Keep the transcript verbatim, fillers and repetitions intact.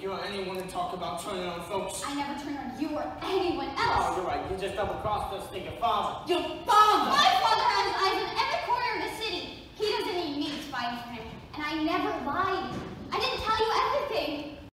you're anyone to talk about turning on folks. I never turned on you or anyone else. Oh, you're right. You just double-crossed us to your father. Your father! My father!